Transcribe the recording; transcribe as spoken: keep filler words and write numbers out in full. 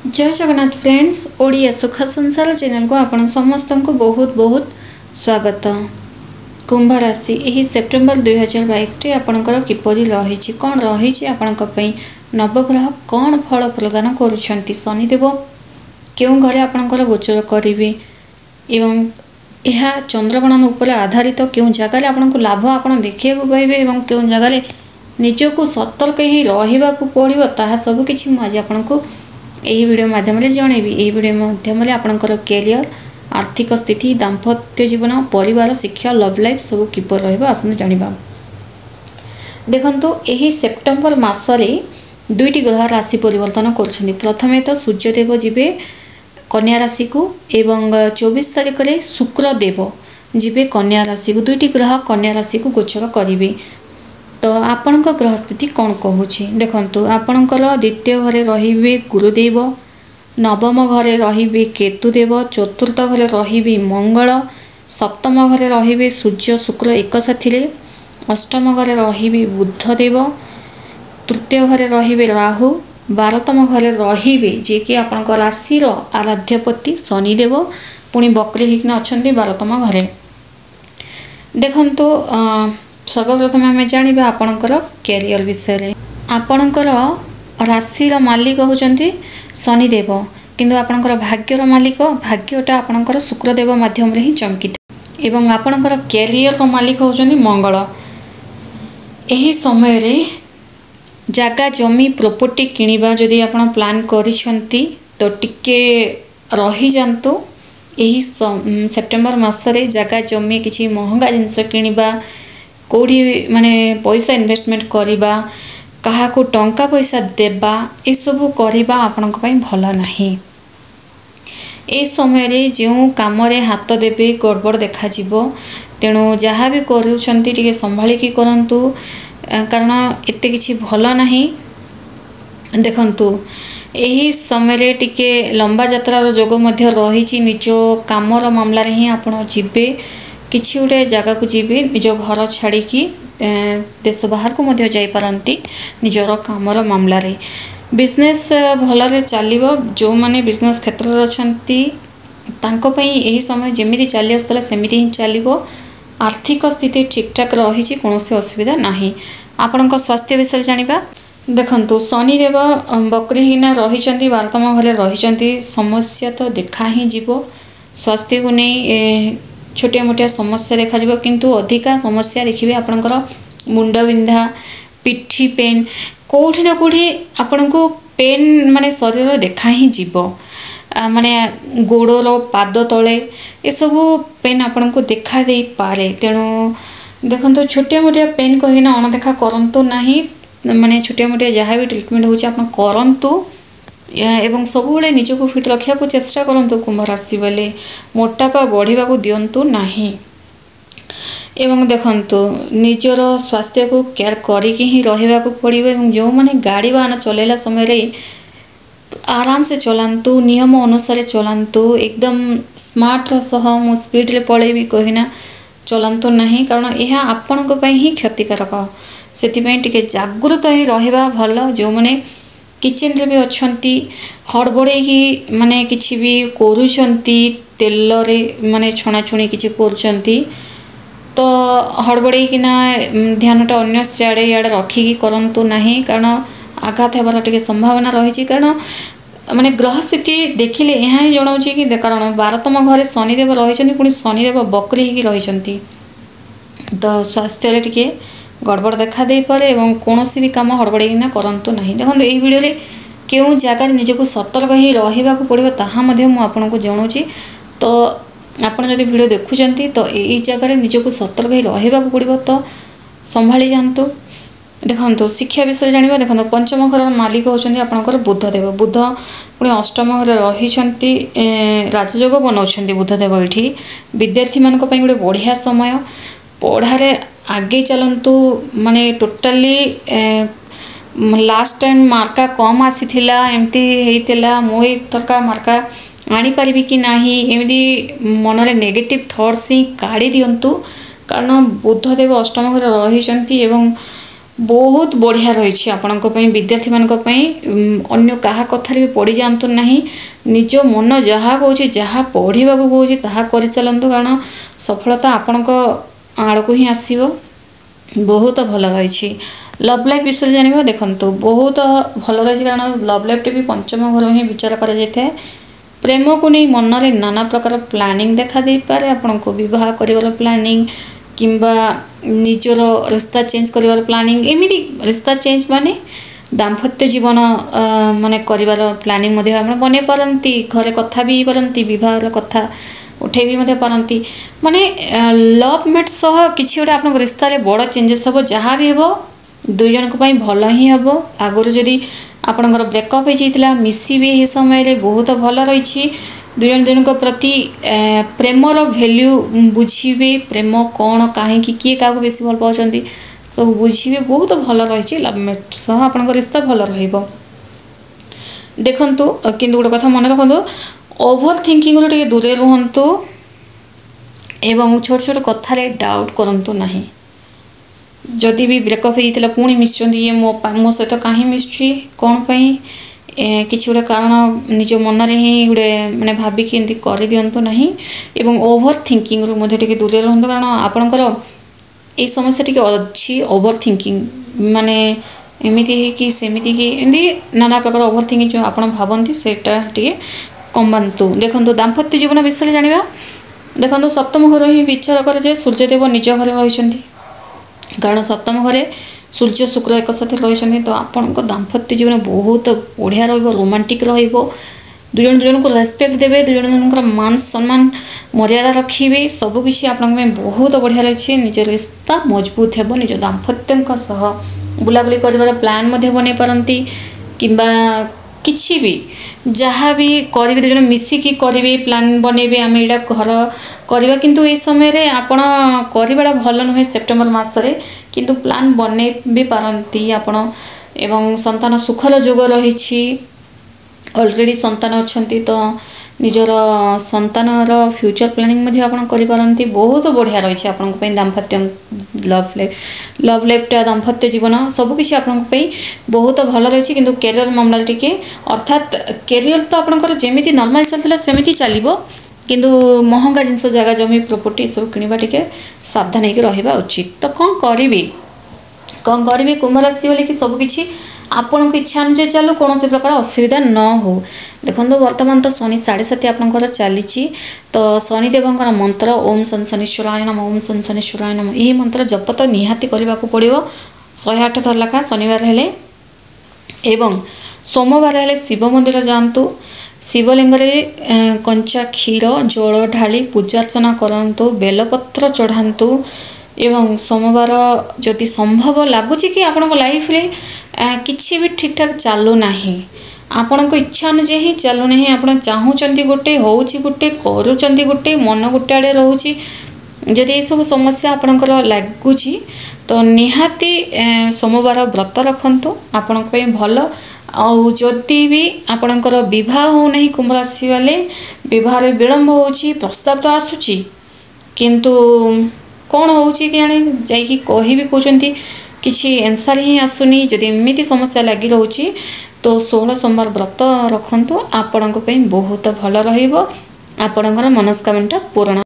जय जगन्नाथ फ्रेंड्स ओडिया सुख संसार चैनल को आपण समस्त को बहुत बहुत स्वागत। कुंभ राशि यही सेप्टेम्बर दुई हजार बैश टी आपणकर किपरि रही कौन रही आपंपी नवग्रह कौन फल प्रदान करुँच शनिदेव क्यों घरे आपणकर गोचर करेंगे एवं यह चंद्रगणन उपर आधारित क्यों जगार आपन को लाभ आप देखा पाइबे और क्यों जगार निजक सतर्क ही रहा पड़ो ताहा सबकि आज आपन को यही वीडियो माध्यम जनइबी। यही वीडियो माध्यम आपणकर कैरियर आर्थिक स्थिति दाम्पत्य जीवन परिवार शिक्षा लव लाइफ सब किपर रसन जाना। देखो यही सेप्टेम्बर मसरे दुईटी ग्रह राशि परिवर्तन कर प्रथमे तो सूर्यदेव जीवे कन्या राशि को एवं चौबीस तारिख में शुक्रदेव जीवे कन्या राशि को दुईटी ग्रह कन्या राशि को गोचर करेंगे। तो आपण ग्रह स्थिति कौन कहूँ देखु आपणकर द्वितीय घरे रे गुरुदेव नवम घरे रे केतुदेव चतुर्थ घरे रे मंगल सप्तम घरे रे सूर्य शुक्र एक साथी अष्टम घरे रे बुधदेव तृतीय घरे रे राहु बारतम घरे रे जे कि आपण राशि आराध्यपति शनिदेव पुणी बकरी होना अच्छा बारतम घरे। देखु सर्वप्रथम आम जाना आपणकर कैरियर विषय आपणकर राशि मालिक होचंती शनिदेव किंतु आपणकर भाग्यर मालिक भाग्यटा आपणकर शुक्रदेव माध्यम रे ही चमकित एवं आपणकर कैरियर मालिक होचंती मंगल। एही समय रे जागा जमी प्रॉपर्टी किनिबा जदि आपण प्लान करिसंती तो टिके रही जांतु। एही सेप्टेम्बर मासरे जागा जमी किछि महंगा जिनस किनिबा कौड़ी माने पैसा इन्वेस्टमेंट करिबा कहा को टंका पैसा देबा ए सबु करिबा आपनक पई भल नाही। ए समय रे जो काम रे हाथ देबे गड़बड़ देखा जिवो तेणु जहाँ भी करूछंती टिके संभाली की करंतु कारण एते किछि भल नाही। देखंतु एही समय रे टिके लंबा यात्रार जोग मध्य रही निज कामर मामला रे ही आपण जिबे किसी गोटे जगह को जीवे निज घर छाड़ी देश बाहर को मध्य जाई पारंती निजर कामर मामला रे बिजनेस भलरे चलिबो। जो माने बिजनेस क्षेत्र रे अछंती तांको पई एही समय जेमिति चली आस्तला सेमिति ही चलिबो। आर्थिक स्थिति ठीक ठाक रही कोनोसी असुविधा नाही। आपनका स्वास्थ्य विषय जानिबा देखंतु शनिदेव बकरी हिना रही बारतम घरे रही समस्या तो देखा ही जीवो। स्वास्थ्य को नहीं छोटिया मोटिया समस्या देखा जिवो किंतु अधिका समस्या देखिबे आपनकर मुंड बिंधा पिठी पेन कोठी ना कोठी आपनको पेन माने शरीर देखा ही जीवो माने गोड़र पाद तले ये सब पेन आपनको देखा दे पारे। तेणु देखंतु छोटिया मोटिया पेन कहिना अणदेखा करंतु नाही माने छोटिया मोटिया जहाँ भी ट्रीटमेंट होची आपन करंतु एवं सबुले निजक फिट रखा को चेष्टा करंतु। कुंभ राशि वाले मोटापा बढ़िबा को दियंतु नाही एवं देखंतु निजर स्वास्थ्य को केयर करिके ही रहिबा को पड़िबो एवं जो माने गाड़ी वाहन चलेला समय रे आराम से चलांतु नियम अनुसार चलांतु एकदम स्मार्ट सह मु स्पीड रे पळेबी कहिना चलांतु नाही कारण यह आपन को पई ही क्षतिकारक। सेति पई टिके जागृत ही रहिबा भलो। जो माने किचन रे भी अच्छी हड़बड़े ही माने किछि भी करूछंती तेल रे माने छणाछुणी किछि करूछंती तो हड़बड़े कि ना ध्यानटा अन्य सियाड़े याड़े रखिकी करंतु नाही कारण आघात हेबार टिके संभावना रही। कारण माने ग्रह स्थिति देखिले यहाँ ही जनाऊँ कि कारण बारतम घरे शनिदेव रही पुणी शनिदेव बकरी ही रही तो स्वास्थ्य रे टिके गड़बड़ देखा दे पारे एवं कौनसी भी काम हड़बड़ेना करंतु नहीं। देखो यही वीडियो रे क्यों जगह निजक सतर्क ही रहा पड़ो ताहा मध्य मु आपनको जनाऊँगी। तो आपन जदि वीडियो देखुचंती तो यही जगह निजक सतर्क ही रहा पड़ो तो संभाली जातु। देखो शिक्षा विषय जाना देखो पंचम घर मालिक होचंती आपनकर बुधदेव बुध पुणी अष्टम घर रही राजयोग बनाउछंती बुधदेव। ये विद्यार्थी मान गोटे बढ़िया समय पढ़ारे आगे चलंतु माने टोटाली लास्ट टाइम मार्का कम आसीथिला एमती हेइतिला मो एथरका मार्का आनी परिबी कि नाही एमती मन रे नेगेटिव थॉट्स ही काढ़ी दियंतु कारण बुधदेव अष्टम घर रही एवं बहुत बढ़िया रही आपणों विद्यार्थी मान अन्य क्या कथार भी पड़ जातु ना निज मन जहाँ कौच जहाँ पढ़ा कौच ता कर चलतु कारण सफलता आपण आड़ को ही आसो। बहुत भल रही लव लाइफ विषय जाना देखो बहुत भल रही कारण लव लाइफ भी पंचम घर ही विचार कर प्रेम को नहीं मन में नाना प्रकार प्लानिंग देखा दे पारे आपन को विवाह कर प्लानिंग किंबा निजर रिश्ता चेंज कर प्लानिंग एमती रिश्ता चेंज माने दाम्पत्य जीवन माने कर प्लानिंग बन पारती घरे कथा भी पारती विवाह कथा उठे भी पारती माने लव मेट सह किसी गोटे आप रिश्ता बड़ चेंजेस हम जहाँ भी हम दुई जन को भल ही हम आगुरी जदि आपणकर ब्रेकअप होता मिसबे ये समय बहुत भल रही दुई जन जन प्रति प्रेमर भैल्यू बुझे प्रेम कौन कहीं किए क्या बेसी भल पाँच सब बुझे बहुत भल रही लवमेट सह आप रिश्ता भल देखु कि गोटे कथा मन रखु ओभर थिंकिंग टे दूरे रुहतु एवं छोट छोट कथार डाउट करूँ ना जदि भी ब्रेकअप होता पुणी मिसुँच ये मो मो सहित कहीं मिसुची कौन पाई किसी गोटे कारण निज मन में ही गोटे मैंने भाविक एमती कर दिंतु ना एवं ओभर थिंकिंग रू दूरे रुहतु कारण आपणकर ये समस्या टी अच्छी ओभर थिंकिंग माने एमती कि सेमती कि एमती नाना प्रकार ओभर थिंकिंग जो आप भावती सेटा टी कमातु। देखो दाम्पत्य जीवन विषय जाना देखो सप्तम घर ही विचार करे सूर्यदेव निज घर रही कारण सप्तम घरे सूर्य शुक्र एक साथ रही तो आपण दाम्पत्य जीवन बहुत बढ़िया रोमांटिक दुई जन दुई जन को रेस्पेक्ट देवे दुई जन जन मान सम्मान मर्यादा रखिए सबकि आप बहुत बढ़िया रही निज रिश्ता मजबूत हो निज दाम्पत्य सह बुलाबुली कर प्लान बन पारती कि किसी भी जहाँ भी करेंगे दुई जन मिसिकी करेंगे प्लान बनइबे आम यहाँ घर करवा किंतु ये समय आपण करवा भल नुहे सेप्टेम्बर मसरे किंतु प्लान बन भी पारती आपण एवं संतान सुखर जोग रही ऑलरेडी संतान अच्छा तो निजर संतानर फ्यूचर प्लानिंग आपंती बहुत बढ़िया रही आपण दाम्पत्य लव लाइफ लव लाइफटा दाम्पत्य जीवन सबकि आपंपाई बहुत भल रही किंतु कैरियर मामला टी अर्थात कैरियर तो आपंकर जमी नॉर्मल चलता सेमती चलो किंतु महंगा जिनस जगह जमी प्रॉपर्टी सब किणवा टी सावधान होकर उचित। तो कौन करी कौन करी कुंभ राशि बोले कि सबकि आपण इच्छा अनुसार चलू कौन से प्रकार असुविधा न हो। देखो वर्तमान तो शनि साढ़े सात आपंकर चली तो शनिदेव मंत्र ओम शन शनिश्वराय नम ओम शन शनिश्वराय नम यही मंत्र जप तो निहाती करने पड़ो शहे आठ थर लेखा शनिवार हेले एवं सोमवार हेले शिव मंदिर जातु शिवलिंग कंचा क्षीर जल ढाली पूजार्चना करंतु बेलपत्र चढ़ातु एवं सोमवार जदि संभव लगुच कि आपण लाइफ रे किसी भी ठीक ठाक चलू ना आपण को इच्छा अनुसार ही चलू ना आप चाहूँगी गोटे हूँ गोटे करुँच गोटे मन गोटे आड़े रोचे जदि ये सब समस्या आपणकर लगुच तो निहाती सोमवार व्रत रखंतु आपण भल आउ जदि भी आपणकर विवाह हो नहीं कुंभ राशि वाले विवाह विलंब हो प्रस्ताव तो आसूची किंतु कौन हो जाकि कही भी कहते किसी एनसर ही आसुनी जदि एमती समस्या लगी रोचे तो षोहल सोमवार व्रत रखंतु आपण बहुत भल रहिबो आपणकर मनस्कामना पूर्ण।